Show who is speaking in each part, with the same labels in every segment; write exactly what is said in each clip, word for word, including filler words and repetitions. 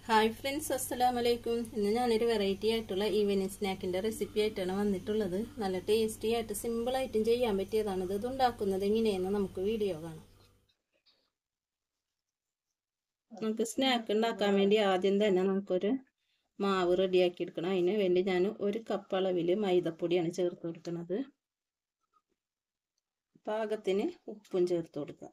Speaker 1: Hi friends, അസ്സലാമു അലൈക്കും. ഇന്ന് ഞാനൊരു വെറൈറ്റി ആയിട്ടുള്ള ഈവനിങ് സ്നാക്കിന്റെ റെസിപ്പി ആയിട്ടാണ് വന്നിട്ടുള്ളത്. നല്ല ടേസ്റ്റി ആയിട്ട് സിമ്പിൾ ആയിട്ടും ചെയ്യാൻ പറ്റിയതാണ്. ഇത് ഉണ്ടാക്കുന്നത് എങ്ങനെയെന്ന് നമുക്ക് വീഡിയോ കാണാം. നമുക്ക് സ്നാക്ക് ഉണ്ടാക്കാൻ വേണ്ടി ആദ്യം തന്നെ നമുക്കൊരു മാവ് റെഡിയാക്കി എടുക്കണം. അതിന് വേണ്ടി ഞാൻ ഒരു കപ്പ് അളവിൽ മൈദപ്പൊടിയാണ് ചേർത്ത് കൊടുക്കുന്നത്. പാകത്തിന് ഉപ്പും ചേർത്ത് കൊടുക്കാം.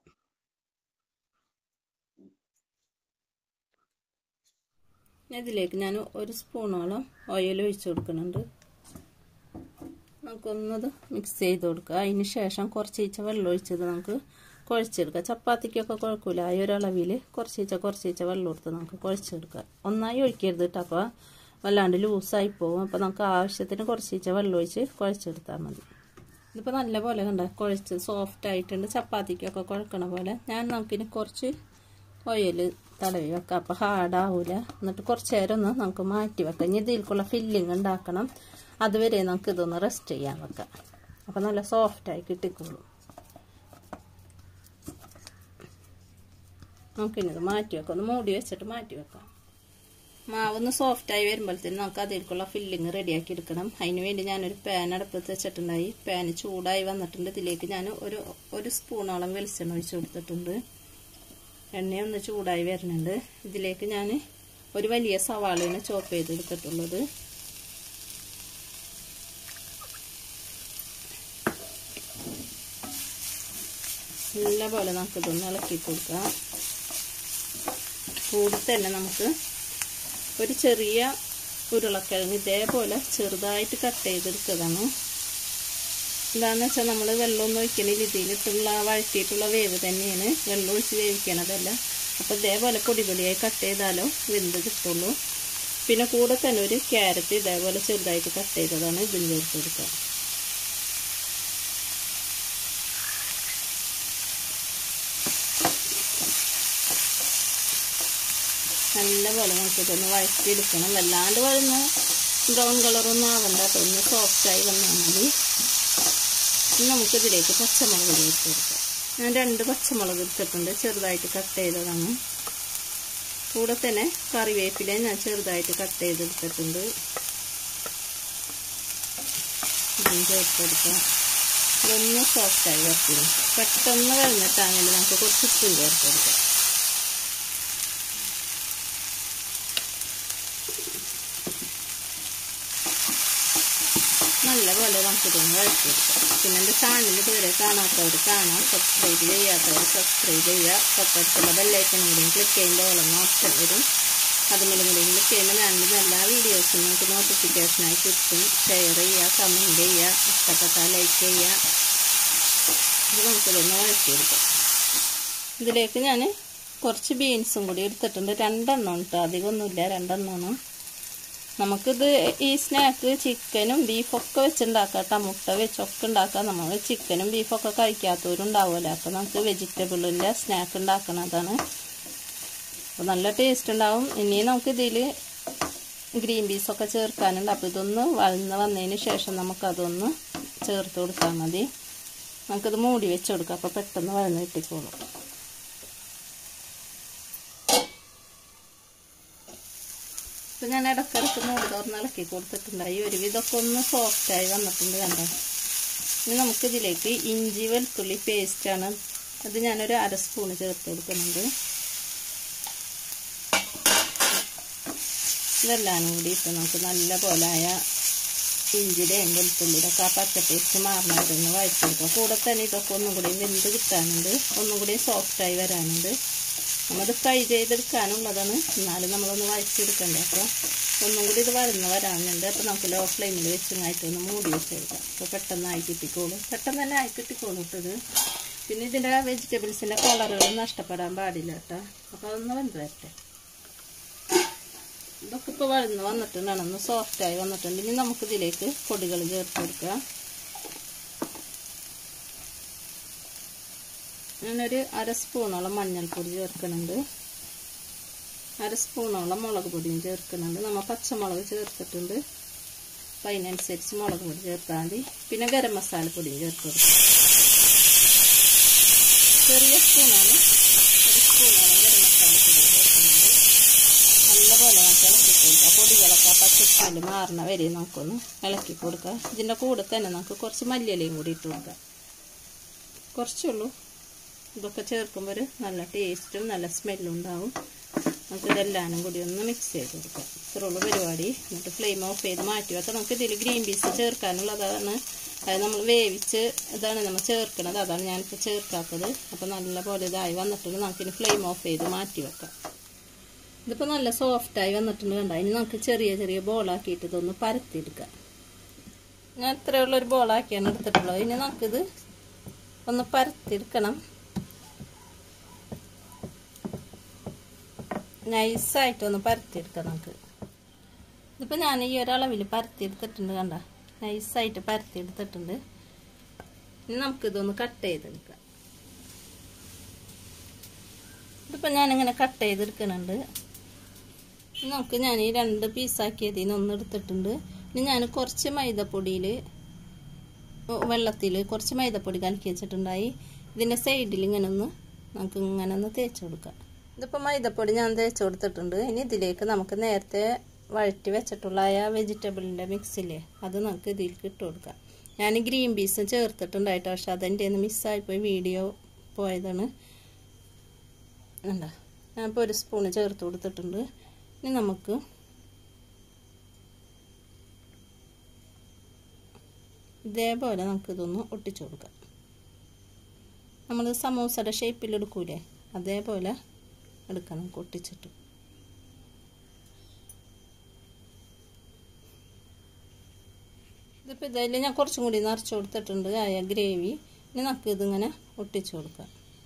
Speaker 1: ഇതിലേക്ക് ഞാൻ ഒരു സ്പൂണോളം ഓയിൽ ഒഴിച്ചു കൊടുക്കുന്നുണ്ട്. നമുക്കൊന്നത് മിക്സ് ചെയ്ത് കൊടുക്കുക. അതിന് ശേഷം കുറച്ചീച്ച വെള്ളം ഒഴിച്ചത് നമുക്ക് കുഴച്ചെടുക്കാം. ചപ്പാത്തിക്കൊക്കെ കുഴക്കില്ല, ആ ഒരു അളവിൽ കുറച്ചീച്ച കുറച്ചീച്ച വെള്ളം കൊടുത്ത് നമുക്ക് കുഴച്ചെടുക്കാം. ഒന്നായി ഒഴിക്കരുത് കേട്ടോ, അപ്പോൾ വല്ലാണ്ട് ലൂസായി പോകും. അപ്പോൾ നമുക്ക് ആവശ്യത്തിന് കുറച്ചീച്ച വെള്ളം ഒഴിച്ച് കുഴച്ചെടുത്താൽ മതി. ഇതിപ്പോൾ നല്ല പോലെ കണ്ട കുഴച്ച് സോഫ്റ്റ് ആയിട്ടുണ്ട്, ചപ്പാത്തിക്കൊക്കെ കുഴക്കണ പോലെ. ഞാൻ നമുക്കിനി കുറച്ച് ഓയിൽ തടവി വെക്കാം, അപ്പോൾ ഹാർഡാവില്ല. എന്നിട്ട് കുറച്ച് നേരം ഒന്ന് നമുക്ക് മാറ്റി വെക്കാം. ഇനി ഇതിലേക്കുള്ള ഫില്ലിങ് ഉണ്ടാക്കണം, അതുവരെ നമുക്ക് ഇതൊന്ന് റെസ്റ്റ് ചെയ്യാൻ വെക്കാം. അപ്പോൾ നല്ല സോഫ്റ്റായി കിട്ടിക്കോളും. നമുക്കിനിത് മാറ്റി വെക്കാം, ഒന്ന് മൂടി വെച്ചിട്ട് മാറ്റി വെക്കാം. മാവൊന്ന് സോഫ്റ്റായി വരുമ്പോഴത്തേന് നമുക്ക് അതിലേക്കുള്ള ഫില്ലിങ് റെഡിയാക്കി എടുക്കണം. അതിന് വേണ്ടി ഞാനൊരു പാൻ അടുപ്പത്ത് വെച്ചിട്ടുണ്ടായി. പാന് ചൂടായി വന്നിട്ടുണ്ട്. ഇതിലേക്ക് ഞാൻ ഒരു ഒരു സ്പൂണോളം വെളിച്ചെണ്ണ ഒഴിച്ച് കൊടുത്തിട്ടുണ്ട്. എണ്ണ ഒന്ന് ചൂടായി വരുന്നുണ്ട്. ഇതിലേക്ക് ഞാൻ ഒരു വലിയ സവാളയാണ് ചോപ്പ് ചെയ്തെടുത്തിട്ടുള്ളത്. നല്ല പോലെ നമുക്കിതൊന്ന് ഇളക്കി കൊടുക്കാം. കൂടി തന്നെ നമുക്ക് ഒരു ചെറിയ ഉരുളക്കിഴങ്ങ് ഇതേപോലെ ചെറുതായിട്ട് കട്ട് ചെയ്തെടുത്തതാണ്. എന്താണെന്ന് വെച്ചാൽ നമ്മൾ വെള്ളമൊന്നും ഒഴിക്കണില്ല, ഇതിലിട്ടുള്ള വഴറ്റിയിട്ടുള്ള വേവ് തന്നെയാണ്, വെള്ളം ഒഴിച്ച് വേവിക്കണതല്ല. അപ്പോൾ ഇതേപോലെ പൊടി പൊടിയായി കട്ട് ചെയ്താലോ വെന്ത് കിട്ടുള്ളൂ. പിന്നെ കൂടെ തന്നെ ഒരു ക്യാരറ്റ് ഇതേപോലെ ചെറുതായിട്ട് കട്ട് ചെയ്തതാണ് ഇതിന് ചേർത്ത് കൊടുക്കുക. നല്ലപോലെ നമുക്കിതൊന്ന് വഴറ്റിയെടുക്കണം. വല്ലാണ്ട് വഴുന്ന ബ്രൗൺ കളറൊന്നും ആവണ്ട കേട്ടോ, ഒന്ന് സോഫ്റ്റായി വന്നാൽ മതി. ഇനി നമുക്കിതിലേക്ക് പച്ചമുളക് ചേർത്ത് കൊടുക്കാം. ഞാൻ രണ്ട് പച്ചമുളക് എടുത്തിട്ടുണ്ട്, ചെറുതായിട്ട് കട്ട് ചെയ്തതാണ്. കൂടെ തന്നെ കറിവേപ്പില ഞാൻ ചെറുതായിട്ട് കട്ട് ചെയ്തെടുത്തിട്ടുണ്ട്, ഇതും ചേർത്ത് കൊടുക്കാം. ഇതൊന്ന് സോഫ്റ്റായി വരത്തില്ല, പെട്ടെന്ന് കഴിഞ്ഞിട്ടാണെങ്കിൽ നമുക്ക് കുറച്ച് ഉപ്പും ചേർത്ത് കൊടുക്കാം. നല്ലപോലെ നമുക്കിതൊന്ന് വഴറ്റിയെടുക്കാം. പിന്നെ എൻ്റെ ചാനൽ ഇതുവരെ കാണാത്തവർ കാണാം, സബ്സ്ക്രൈബ് ചെയ്യാത്തവർ സബ്സ്ക്രൈബ് ചെയ്യുക. തൊട്ടടുത്തുള്ള ബെല്ലൈക്കൺ കൂടിയും ക്ലിക്ക് ചെയ്യുമ്പോൾ ഓളെന്ന ഓപ്ഷൻ വരും. അതുമൂലം കൂടിയും ക്ലിക്ക് ചെയ്യുമ്പോൾ ഞാനിടുന്ന എല്ലാ വീഡിയോസും നമുക്ക് നോട്ടിഫിക്കേഷനായി കിട്ടും. ഷെയർ ചെയ്യുക, കമൻറ്റ് ചെയ്യുക, ഇഷ്ടപ്പെട്ടാൽ ലൈക്ക് ചെയ്യുക. ഇത് നമുക്കിതൊന്ന് വഴറ്റിയെടുക്കാം. ഇതിലേക്ക് ഞാൻ കുറച്ച് ബീൻസും കൂടി എടുത്തിട്ടുണ്ട്. രണ്ടെണ്ണം കേട്ടോ, അധികമൊന്നുമില്ല, രണ്ടെണ്ണമാണ്. നമുക്കിത് ഈ സ്നാക്ക് ചിക്കനും ബീഫൊക്കെ വെച്ചുണ്ടാക്കാം കേട്ടോ, മുട്ട വെച്ചൊക്കെ ഉണ്ടാക്കാം. നമ്മൾ ചിക്കനും ബീഫൊക്കെ കഴിക്കാത്തവരുണ്ടാവുമല്ലോ, അപ്പോൾ നമുക്ക് വെജിറ്റബിളിൻ്റെ സ്നാക്ക് ഉണ്ടാക്കണതാണ്. അപ്പോൾ നല്ല ടേസ്റ്റ് ഉണ്ടാവും. ഇനി നമുക്കിതിൽ ഗ്രീൻ പീസൊക്കെ ചേർക്കാനുണ്ട്. അപ്പോൾ ഇതൊന്ന് വഴന്ന് വന്നതിന് ശേഷം നമുക്കതൊന്ന് ചേർത്ത് കൊടുത്താൽ മതി. നമുക്കിത് മൂടി വെച്ച് കൊടുക്കാം, അപ്പോൾ പെട്ടെന്ന് വഴന്ന് കിട്ടിക്കോളും. ഇപ്പം ഞാൻ ഇടയ്ക്കിടയ്ക്ക് മൂടി തുറന്ന് ഇളക്കി കൊടുത്തിട്ടുണ്ടായി. ഒരുവിധമൊക്കെ ഒന്ന് സോഫ്റ്റായി വന്നിട്ടുണ്ട് കണ്ടോ. ഇനി നമുക്കിതിലേക്ക് ഇഞ്ചി വെളുത്തുള്ളി പേസ്റ്റാണ്, അത് ഞാനൊരു അര സ്പൂണ് ചേർത്ത് കൊടുക്കുന്നുണ്ട്. ഇതെല്ലാം കൂടി ഇട്ട് നമുക്ക് നല്ല പോലായ ഇഞ്ചിയുടെയും വെളുത്തുള്ളിയുടെ ഒക്കെ ആ പച്ച പേസ്റ്റ് മാറുന്നതൊന്ന് വഴറ്റിയെടുക്കാം. കൂടെ തന്നെ ഇതൊക്കെ ഒന്നും കൂടി വെന്ത് കിട്ടാനുണ്ട്, ഒന്നും കൂടി സോഫ്റ്റായി വരാനുണ്ട്. നമ്മളത് ഫ്രൈ ചെയ്തെടുക്കാനുള്ളതാണ്, എന്നാലും നമ്മളൊന്ന് വഴറ്റിയെടുക്കണ്ടേ. അപ്പോൾ ഒന്നും കൂടി ഇത് വരന്ന് വരാനുണ്ട്. അപ്പോൾ നമുക്ക് ലോ ഫ്ലെയിമിൽ വെച്ചങ്ങായിട്ടൊന്ന് മൂടി വെച്ചെടുക്കാം. അപ്പോൾ പെട്ടെന്ന് ആയി കിട്ടിക്കോളും, പെട്ടെന്ന് തന്നെ ആയി കിട്ടിക്കോളും ഇട്ടത്. പിന്നെ ഇതിൻ്റെ വെജിറ്റബിൾസിൻ്റെ കളറുകൾ നഷ്ടപ്പെടാൻ പാടില്ല കേട്ടോ. അപ്പോൾ അതൊന്ന് വെന്ത് വരട്ടെ. ഇതൊക്കെ ഇപ്പോൾ വഴന്ന് വന്നിട്ടുണ്ടാണ്, ഒന്ന് സോഫ്റ്റായി വന്നിട്ടുണ്ട്. ഇനി നമുക്കിതിലേക്ക് പൊടികൾ ചേർത്ത് കൊടുക്കുക. ഞാനൊരു അര സ്പൂണോളം മഞ്ഞൾപ്പൊടി ചേർക്കുന്നുണ്ട്, അര സ്പൂണോളം മുളക് പൊടിയും ചേർക്കുന്നുണ്ട്. നമ്മൾ പച്ചമുളക് ചേർത്തിട്ടുണ്ട്, അപ്പം അതിനനുസരിച്ച് മുളക് പൊടി ചേർത്താൽ മതി. പിന്നെ ഗരം മസാല പൊടിയും ചേർത്ത് കൊടുക്കും. ചെറിയ സ്പൂണാണ്, ഒരു സ്പൂണോളം ഗരം മസാല പൊടി ചേർക്കുന്നുണ്ട്. കൊടുക്കുക. പൊടികളൊക്കെ പച്ച സ്മെല്ല് മാറണ വരെ നമുക്കൊന്ന് ഇളക്കി കൊടുക്കുക. ഇതിൻ്റെ കൂടെ തന്നെ നമുക്ക് കുറച്ച് മല്ലിയിലയും കൂടി ഇട്ട് കൊടുക്കുക. കുറച്ചുള്ളൂ. ഇതൊക്കെ ചേർക്കുമ്പോൾ ഒരു നല്ല ടേസ്റ്റും നല്ല സ്മെല്ലും ഉണ്ടാവും. നമുക്കിതെല്ലാനും കൂടി ഒന്ന് മിക്സ് ചെയ്ത് കൊടുക്കാം. ഇത്രയുള്ള പരിപാടി. എന്നിട്ട് ഫ്ലെയിം ഓഫ് ചെയ്ത് മാറ്റി വെക്കാം. നമുക്ക് ഇതിൽ ഗ്രീൻ പീസ് ചേർക്കാനുള്ളതാണ്. അത് നമ്മൾ വേവിച്ച് ഇതാണ് നമ്മൾ ചേർക്കുന്നത്. അതാണ് ഞാനിപ്പോൾ ചേർക്കാത്തത്. അപ്പോൾ നല്ല പോലെ ഇതായി വന്നിട്ടുണ്ട്. നമുക്കിനി ഫ്ലെയിം ഓഫ് ചെയ്ത് മാറ്റി വെക്കാം. ഇതിപ്പോൾ നല്ല സോഫ്റ്റായി വന്നിട്ടുണ്ട് കണ്ട. ഇനി നമുക്ക് ചെറിയ ചെറിയ ബോളാക്കിയിട്ട് ഇതൊന്ന് പരത്തിയെടുക്കാം. ഞാൻ ഇത്രയുള്ളൊരു ബോളാക്കിയാണ് എടുത്തിട്ടുള്ളത്. ഇനി നമുക്കിത് ഒന്ന് പരത്തിയെടുക്കണം. നൈസായിട്ടൊന്ന് പരത്തിയെടുക്കാം നമുക്ക്. ഇതിപ്പോൾ ഞാൻ ഈ ഒരളവിൽ പരത്തിയെടുത്തിട്ടുണ്ട് കണ്ട. നൈസായിട്ട് പരത്തിയെടുത്തിട്ടുണ്ട്. ഇനി നമുക്കിതൊന്ന് കട്ട് ചെയ്തെടുക്കാം. ഇതിപ്പോൾ ഞാനിങ്ങനെ കട്ട് ചെയ്തെടുക്കുന്നുണ്ട്. നമുക്ക് ഞാൻ ഈ രണ്ട് പീസാക്കിയതിന് ഒന്ന് എടുത്തിട്ടുണ്ട്. ഇനി ഞാൻ കുറച്ച് മൈദപ്പൊടിയിൽ വെള്ളത്തിൽ കുറച്ച് മൈദപ്പൊടി കലക്കി വെച്ചിട്ടുണ്ടായി. ഇതിൻ്റെ സൈഡിൽ ഇങ്ങനെ ഒന്ന് നമുക്ക് ഇങ്ങനെ ഒന്ന് തേച്ച് കൊടുക്കാം. ഇതിപ്പോൾ മൈദപ്പൊടി ഞാൻ തേച്ച് കൊടുത്തിട്ടുണ്ട്. ഇനി ഇതിലേക്ക് നമുക്ക് നേരത്തെ വഴറ്റി വെച്ചിട്ടുള്ള ആ വെജിറ്റബിളിൻ്റെ മിക്സില്ലേ അത് നമുക്ക് ഇതിലേക്ക് ഇട്ട് കൊടുക്കാം. ഞാൻ ഗ്രീൻ പീസ് ചേർത്തിട്ടുണ്ടായിട്ട് പക്ഷെ അതെൻ്റെ ഒന്ന് മിസ്സായിപ്പോയി, വീഡിയോ പോയതാണ്. എന്താ ഞാനിപ്പോൾ ഒരു സ്പൂണ് ചേർത്ത് കൊടുത്തിട്ടുണ്ട്. ഇനി നമുക്ക് ഇതേപോലെ നമുക്കിതൊന്ന് ഒട്ടിച്ചു കൊടുക്കാം. നമ്മൾ സമൂസയുടെ ഷേപ്പിൽ എടുക്കൂലേ അതേപോലെ എടുക്കാം നമുക്ക് ഒട്ടിച്ചിട്ട്. ഇതിപ്പോൾ ഇതിൽ ഞാൻ കുറച്ചും കൂടി നിറച്ച് കൊടുത്തിട്ടുണ്ട് ആയ ഗ്രേവി. ഇനി നമുക്ക് ഇതിങ്ങനെ ഒട്ടിച്ചു കൊടുക്കാം.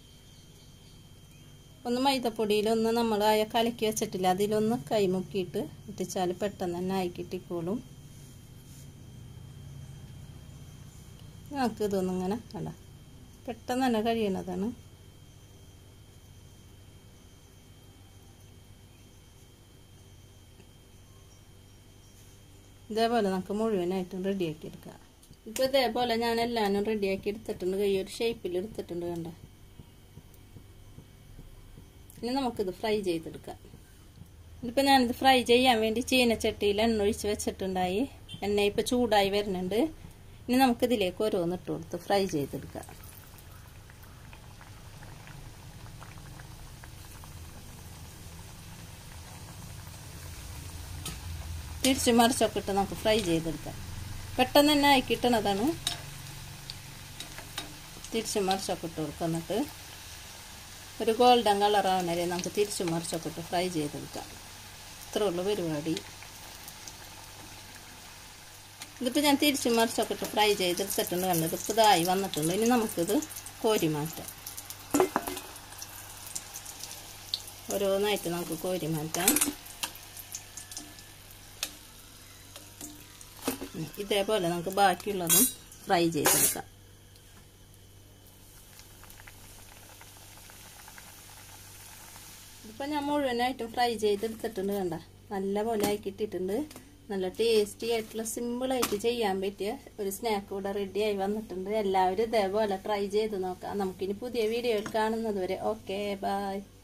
Speaker 1: ഒന്ന് മൈദപ്പൊടിയിലൊന്ന് നമ്മൾ ആയ കലക്കി വെച്ചിട്ടില്ല അതിലൊന്ന് കൈമുക്കിയിട്ട് ഒട്ടിച്ചാൽ പെട്ടെന്ന് തന്നെ ആയി കിട്ടിക്കോളും. നമുക്ക് ഇതൊന്നിങ്ങനെ കണ്ട പെട്ടെന്ന് തന്നെ കഴിയണതാണ്. ഇതേപോലെ നമുക്ക് മുഴുവനായിട്ടും റെഡിയാക്കി എടുക്കാം. ഇപ്പോൾ ഇതേപോലെ ഞാൻ എല്ലാവരും റെഡിയാക്കി എടുത്തിട്ടുണ്ട്. കൈ ഒരു ഷേപ്പിൽ എടുത്തിട്ടുണ്ട് കണ്ട. ഇനി നമുക്കിത് ഫ്രൈ ചെയ്തെടുക്കാം. ഇതിപ്പോൾ ഞാനിത് ഫ്രൈ ചെയ്യാൻ വേണ്ടി ചീനച്ചട്ടിയിൽ എണ്ണ ഒഴിച്ച് വെച്ചിട്ടുണ്ടായി. എണ്ണ ഇപ്പോൾ ചൂടായി വരുന്നുണ്ട്. ഇനി നമുക്കിതിലേക്ക് ഓരോന്ന് ഇട്ട് കൊടുത്ത് ഫ്രൈ ചെയ്തെടുക്കാം. തിരിച്ച് മറിച്ചൊക്കെ ഇട്ട് നമുക്ക് ഫ്രൈ ചെയ്തെടുക്കാം. പെട്ടെന്ന് തന്നെ ആയി കിട്ടണതാണ്. തിരിച്ച് മറിച്ചൊക്കെ ഇട്ട് കൊടുക്കാം. എന്നിട്ട് ഒരു ഗോൾഡൻ കളറാവുന്ന വരെ നമുക്ക് തിരിച്ച് മറിച്ചൊക്കെ ഇട്ട് ഫ്രൈ ചെയ്തെടുക്കാം. ഇത്രയുള്ള പരിപാടി. ഇതിപ്പോൾ ഞാൻ തിരിച്ച് മറിച്ചൊക്കെ ഇട്ട് ഫ്രൈ ചെയ്തെടുത്തിട്ടുണ്ട് കണ്ടത്. ഇപ്പോൾ ഇതായി വന്നിട്ടുണ്ട്. ഇനി നമുക്കിത് കോരി മാറ്റാം. ഓരോന്നായിട്ട് നമുക്ക് കോരി മാറ്റാം. ഇതേപോലെ നമുക്ക് ബാക്കിയുള്ളതും ഫ്രൈ ചെയ്തെടുക്കാം. ഇതിപ്പോൾ ഞാൻ മുഴുവനായിട്ടും ഫ്രൈ ചെയ്തെടുത്തിട്ടുണ്ട് കണ്ട. നല്ല പോലെ ആക്കിയിട്ടിട്ടുണ്ട്. നല്ല ടേസ്റ്റി ആയിട്ടുള്ള സിമ്പിളായിട്ട് ചെയ്യാൻ പറ്റിയ ഒരു സ്നാക്ക് ഇവിടെ റെഡിയായി വന്നിട്ടുണ്ട്. എല്ലാവരും ഇതേപോലെ ട്രൈ ചെയ്ത് നോക്കാം. നമുക്കിനി പുതിയ വീഡിയോയിൽ കാണുന്നത് വരെ ഓക്കെ ബൈ.